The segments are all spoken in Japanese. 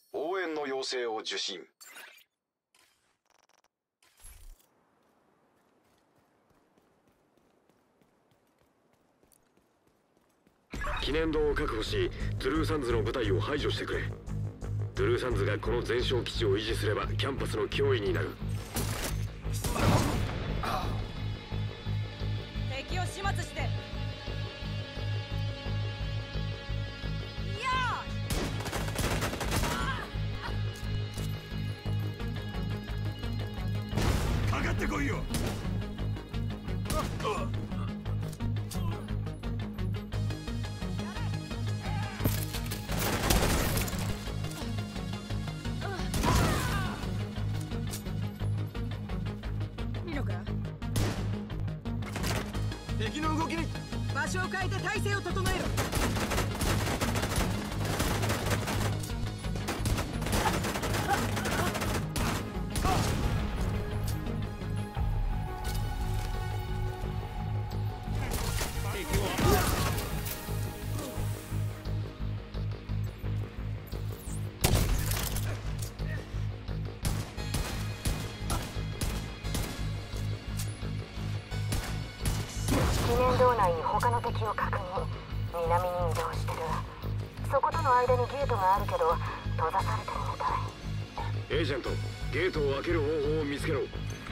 応援の要請を受信。 記念堂を確保し、トゥルーサンズの部隊を排除してくれ。トゥルーサンズがこの全焼基地を維持すればキャンパスの脅威になる。 敵を始末して。 かかってこいよ。 いいのか。 敵の動きに場所を変えて体勢を整えろ。 記念堂内に他の敵を確認。南に移動してる。そことの間にゲートがあるけど閉ざされてるみたい。 エージェント、ゲートを開ける方法を見つけろ。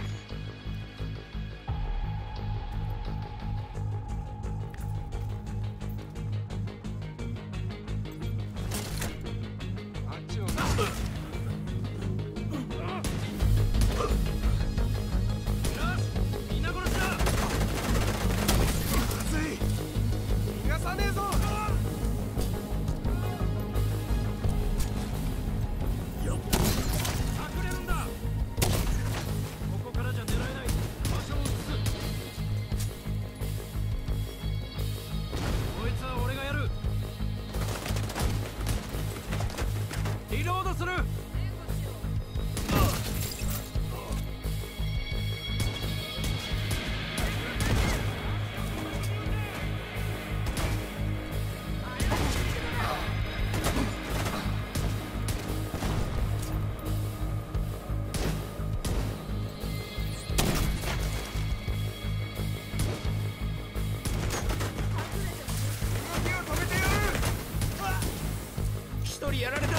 やられた。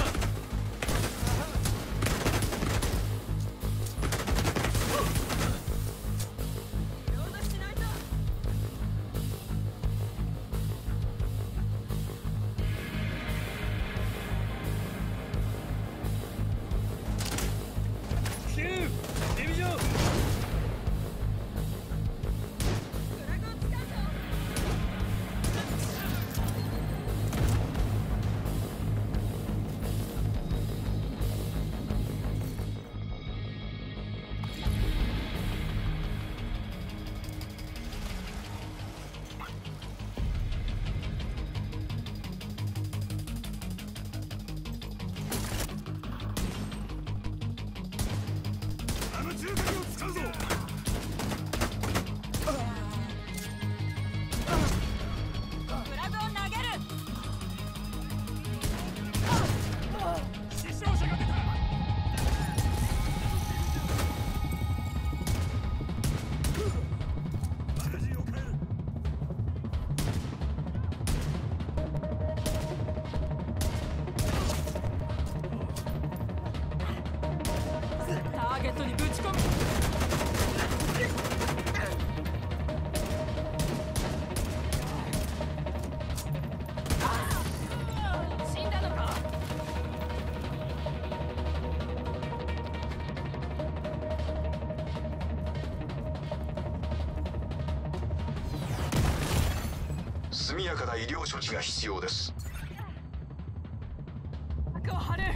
ターゲットにぶち込む。死んだのか。 速やかな医療処置が必要です。 幕を張る。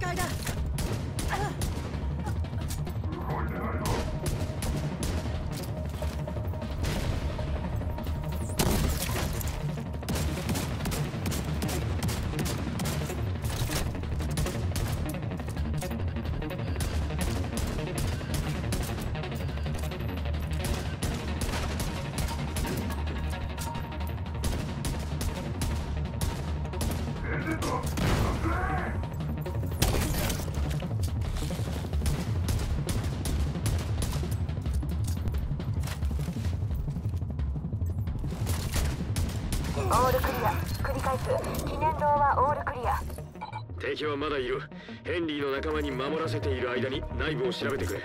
界だ。 オールクリア。繰り返す。記念堂はオールクリア。 敵はまだいる。ヘンリーの仲間に守らせている間に内部を調べてくれ。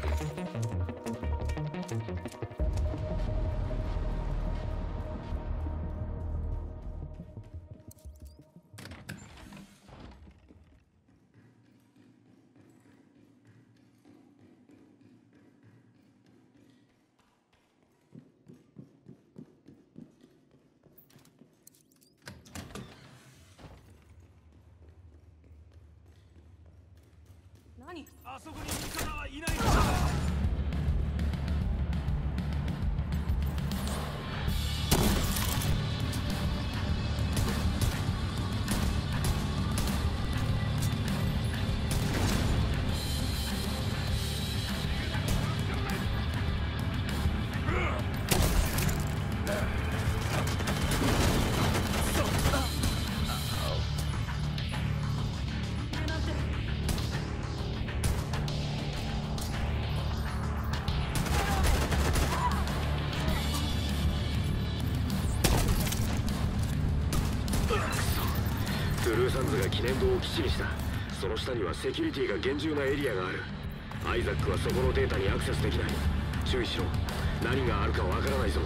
何？ あそこに味方はいないのか。 トゥルーサンズが記念堂を基地にした。その下にはセキュリティが厳重なエリアがある。アイザックはそこのデータにアクセスできない。注意しろ。何があるかわからないぞ。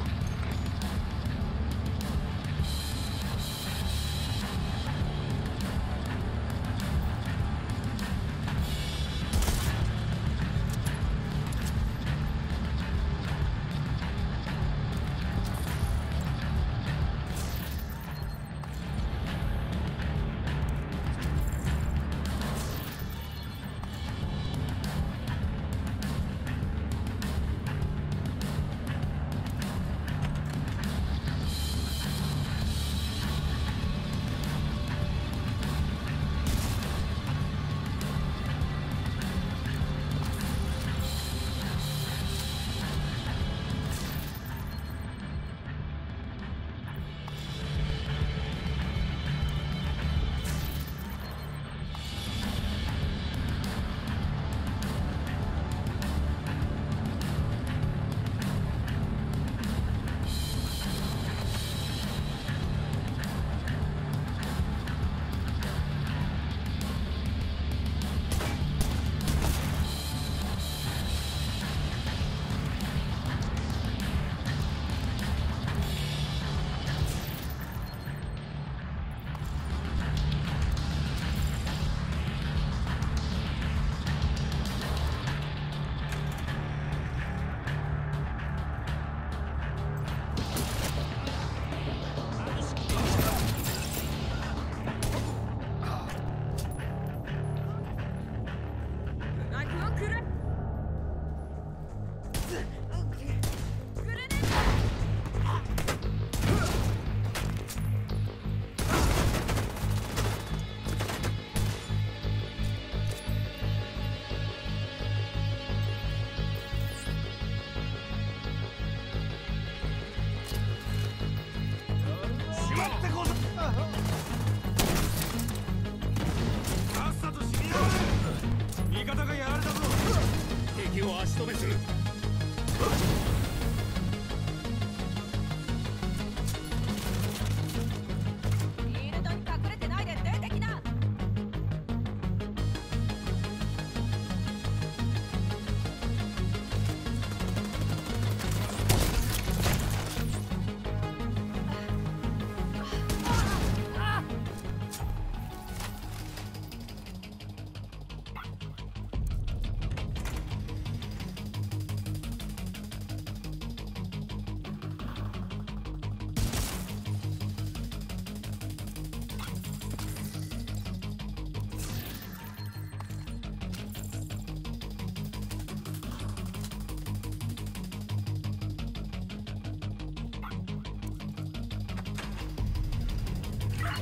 味方がやられたぞ。敵を足止めする。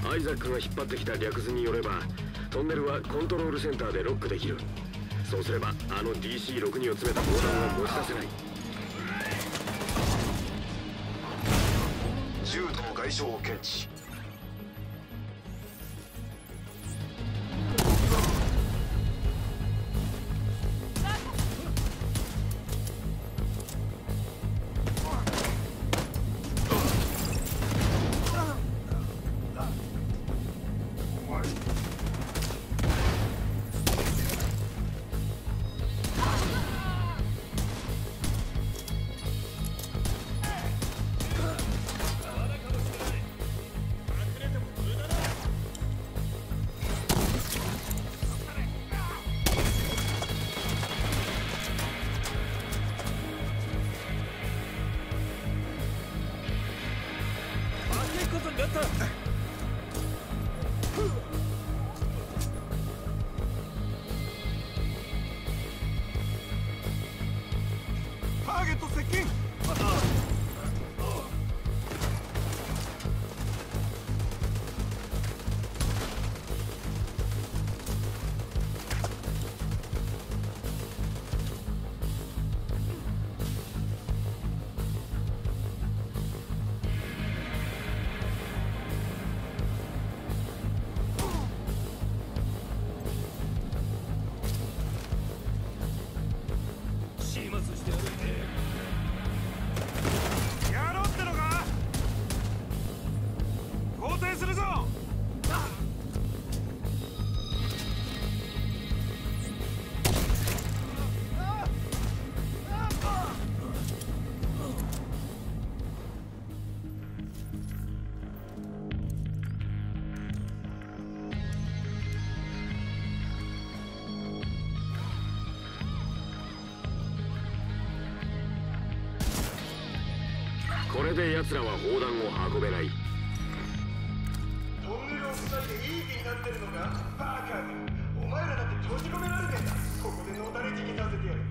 アイザックが引っ張ってきた略図によれば、トンネルはコントロールセンターでロックできる。そうすればあの DC-62 を詰めた砲弾を持ち出せない。 銃との外傷を検知。 ターゲット接近。始末してやる。やろうってのか。交代するぞ。 これで奴らは砲弾を運べない。 トンネルを塞いでいい気になってるのか。バカめ、お前らだって閉じ込められてんだ。ここでのたれ死にさせてやる。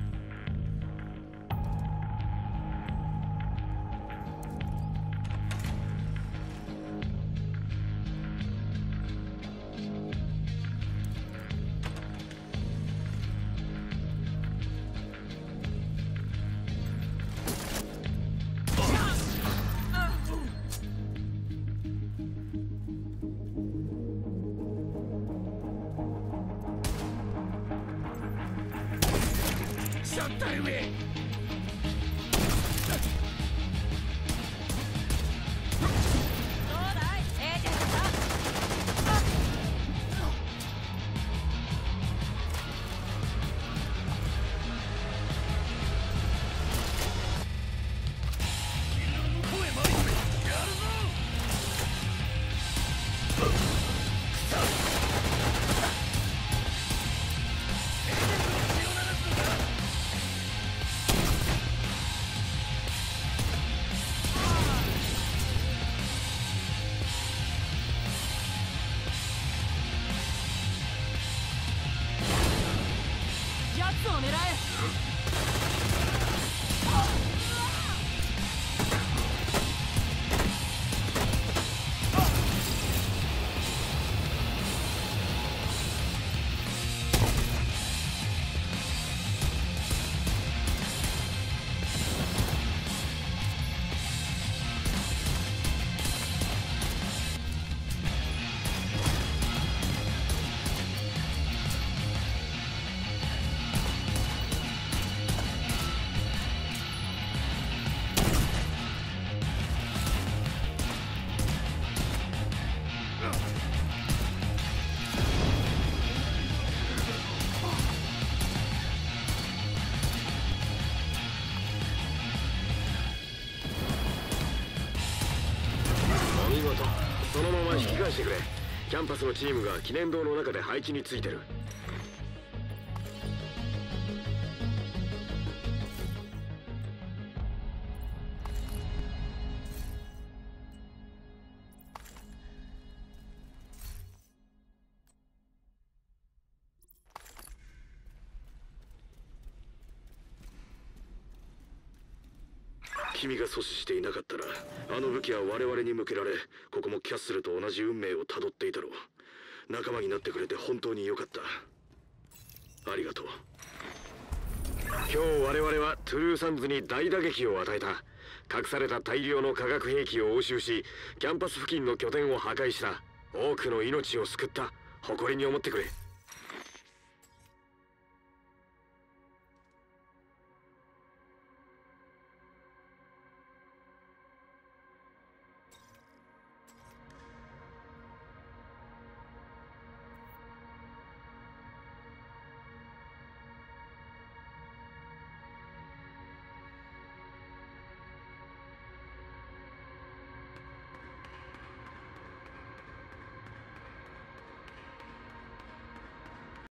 シャッター上。 奴を狙え。 そのまま引き返してくれ。キャンパスのチームが記念堂の中で配置についてる。 君が阻止していなかったら、あの武器は我々に向けられ、ここもキャッスルと同じ運命をたどっていたろう。仲間になってくれて本当に良かった。ありがとう。今日我々はトゥルーサンズに大打撃を与えた。隠された大量の化学兵器を押収し、キャンパス付近の拠点を破壊した。多くの命を救った。誇りに思ってくれ。